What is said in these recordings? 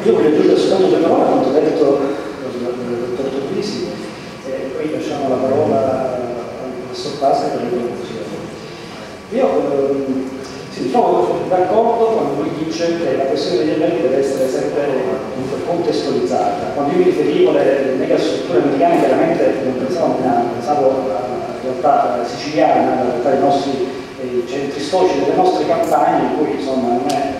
Io voglio aggiungere soltanto due parole a quanto detto dal dottor Torrisi, e poi lasciamo la parola al professor Pasa per le conclusioni. Io mi trovo d'accordo quando lui dice che la questione degli alberghi deve essere sempre contestualizzata. Quando io mi riferivo alle megastrutture americane, veramente non pensavo a pensavo alla realtà siciliana, alla realtà dei nostri centri storici, delle nostre campagne, in cui insomma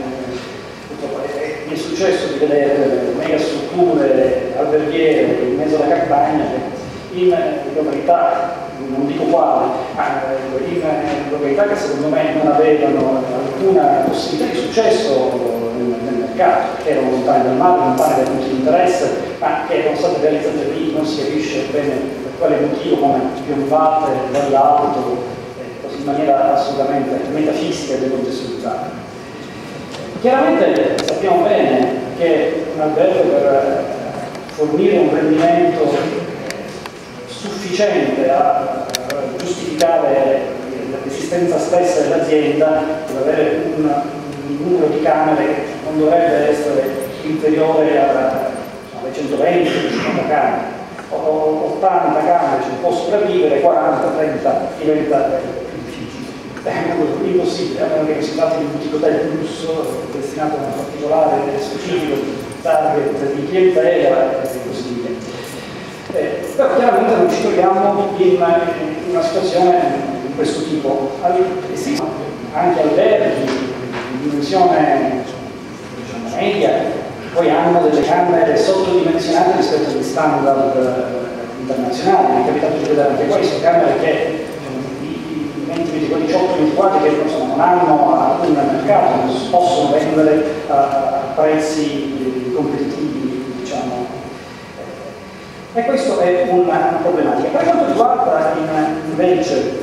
mi è successo di vedere delle megastrutture alberghiere in mezzo alla campagna in località, non dico quale, ma in località che secondo me non avevano alcuna possibilità di successo nel mercato, che erano lontane dal mare, lontane dai punti di interesse, ma che erano state realizzate lì, non si capisce bene per quale motivo, come piombate dall'alto, così in maniera assolutamente metafisica e decontestualizzata. Chiaramente sappiamo bene che un albergo per fornire un rendimento sufficiente a giustificare l'esistenza stessa dell'azienda deve avere un numero di camere che non dovrebbe essere inferiore alle 120, 50 camere, o 80 camere ci può sopravvivere, 40, 30 diventa più difficile. È impossibile, a meno che si tratti di un boutique hotel di lusso destinato a un particolare specifico target di clientela e così via. Però chiaramente non ci troviamo in una situazione di questo tipo. Esistono anche alberghi di dimensione media, poi hanno delle camere sottodimensionate rispetto agli standard internazionali. Mi è capitato di vedere anche questo, camere che i 18 metri quadri che non hanno alcun mercato, non si possono vendere a prezzi competitivi, diciamo. E questo è una problematica. Per quanto riguarda invece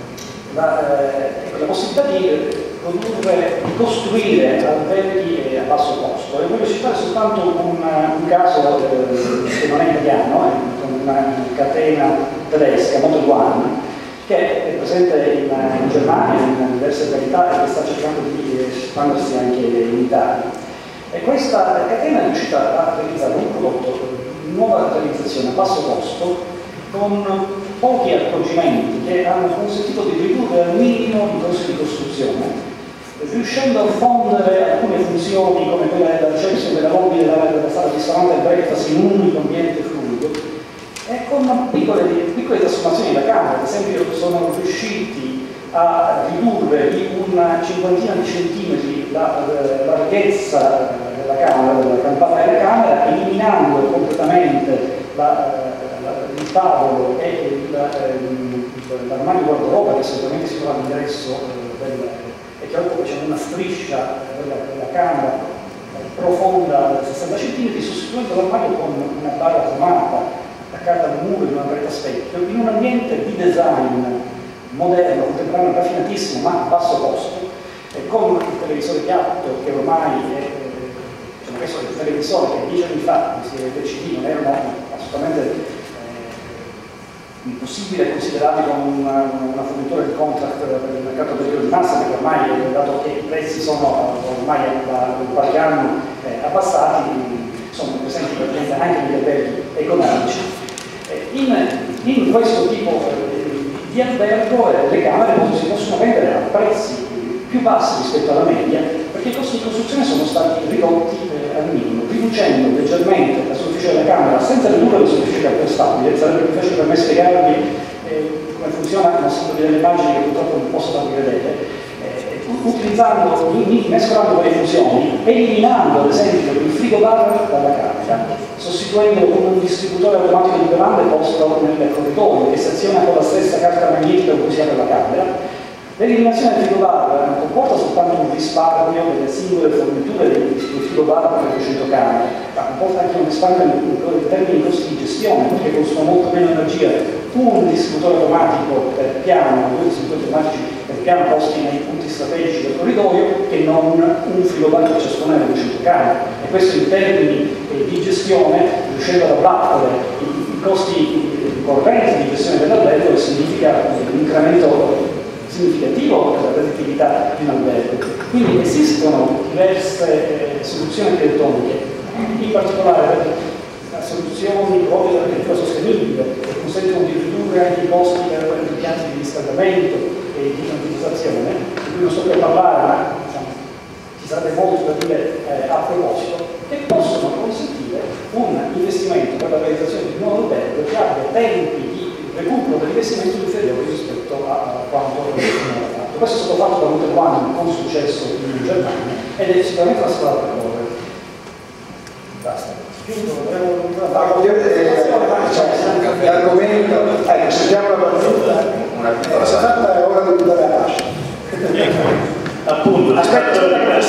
la possibilità di costruire alberghi a basso costo, e voglio citare soltanto un caso che non è italiano, con una catena tedesca, Motel One, che è presente in Germania in diverse località e che sta cercando di espandersi anche in Italia. E questa catena è riuscita a realizzare un prodotto di nuova realizzazione a basso costo, con pochi accorgimenti che hanno consentito di ridurre al minimo i costi di costruzione, riuscendo a fondere alcune funzioni come quella della reception della lobby della sala di ristorante e breakfast in un unico ambiente fluido, e con piccole trasformazioni da camera. Ad esempio sono riusciti a ridurre di una cinquantina di centimetri la larghezza della camera, della campana della camera, eliminando completamente il tavolo e l'armadio guardaroba, che solitamente si trova all'ingresso e che occupa una striscia della camera profonda 60 cm, sostituendo l'armadio con una barra cromata attaccata al muro di una parete a specchio, in un ambiente di design moderno, contemporaneo, raffinatissimo, ma a basso costo, e con il televisore piatto che ormai è questo è il televisore che 10 anni fa si decidì, non erano assolutamente impossibile considerarli come una fornitura di contract per il mercato del di massa, perché ormai, dato che i prezzi sono ormai da qualche anno abbassati, sono presenti anche negli alberghi economici. In questo tipo di albergo le camere si possono vendere a prezzi più bassi rispetto alla media, perché i costi di costruzione sono stati ridotti al minimo, riducendo leggermente la superficie della camera senza ridurre la superficie calcostabile. Sarebbe più facile per me spiegarvi come funziona, mostrandovi delle immagini che purtroppo non posso farvi vedere, utilizzando, mescolando quelle funzioni, eliminando ad esempio il frigobar dalla camera, sostituendolo con un distributore automatico di bevande posto nel corridoio che si aziona con la stessa carta magnetica che si apre la camera. L'eliminazione del frigobar non comporta soltanto un risparmio delle singole forniture del frigobar per 200 camere, ma comporta anche un risparmio in termini di costi di gestione, perché consuma molto meno energia un distributore automatico per piano, due distributori automatici per piano posti nei punti strategici del corridoio, che non un frigobar per ciascuna delle 200 camere. E questo in termini di gestione, riuscendo ad abbattere i costi correnti di gestione dell'albergo, significa un incremento significativo per la redditività di un albergo. Quindi esistono diverse soluzioni architettoniche in particolare per soluzioni proprio dell'agricoltura sostenibile, che consentono di ridurre i costi per gli impianti di riscaldamento e di climatizzazione, di cui non so per parlare, ma diciamo, ci sarebbe molto da dire a proposito, che possono consentire un investimento per la realizzazione di un nuovo albergo che abbia tempi di recupero dell'investimento inferiori rispetto a quanto era fatto. Questo è stato fatto da Monte Juan con successo in Germania ed è sicuramente la strada da percorrere. Basta. L'argomento, sentiamo la battuta. Se fatta è ora di dare la lascia. Appunto, aspetta,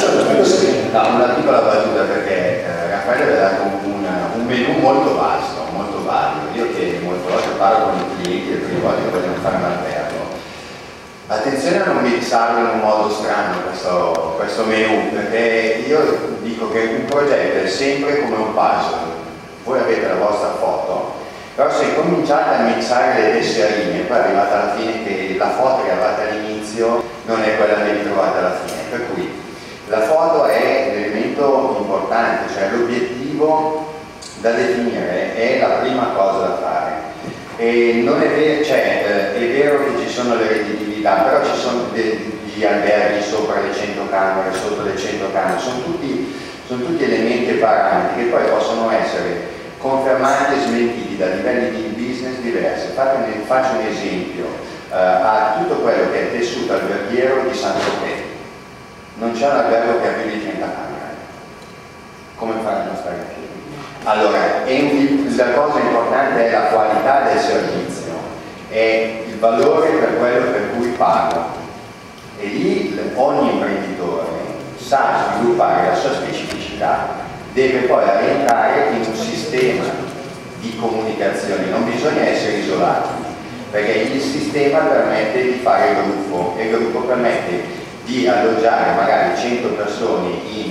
una piccola battuta perché Raffaele aveva dato un menù molto vasto, molto vario. Io che molte volte parlo con i clienti, le prime volte che vogliono fare un albergo. Attenzione a non mixarlo in un modo strano questo menù, perché io dico che un progetto è sempre come un puzzle. Voi avete la vostra foto, però se cominciate a mixare le tesserine, poi arrivate alla fine che la foto che avevate all'inizio non è quella che ritrovate alla fine. Per cui la foto è l'elemento importante, cioè l'obiettivo da definire è la prima cosa da fare. E non è vero, cioè, è vero che ci sono le redditività, però ci sono degli alberghi sopra le 100 camere, sotto le 100 camere, sono tutti elementi e parametri che poi possono essere confermati e smentiti da livelli di business diversi. Faccio un esempio, a tutto quello che è il tessuto alberghiero di Saint-Tropez. Non c'è un albergo che ha più di 30 camere. Come faranno a stare in piedi? Allora, la cosa importante è la qualità del servizio, è il valore per quello per cui pago. E lì ogni imprenditore sa sviluppare la sua specificità, deve poi rientrare in un sistema di comunicazione, non bisogna essere isolati, perché il sistema permette di fare gruppo e il gruppo permette di alloggiare magari 100 persone in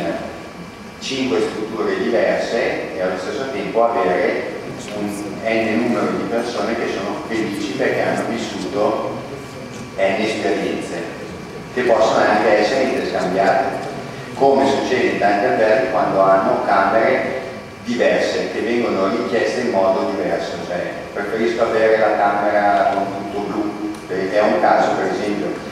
5 strutture diverse e allo stesso tempo avere un n numero di persone che sono felici perché hanno vissuto n esperienze che possono anche essere interscambiate, come succede in tanti alberghi quando hanno camere diverse che vengono richieste in modo diverso, cioè preferisco avere la camera con tutto blu, è un caso per esempio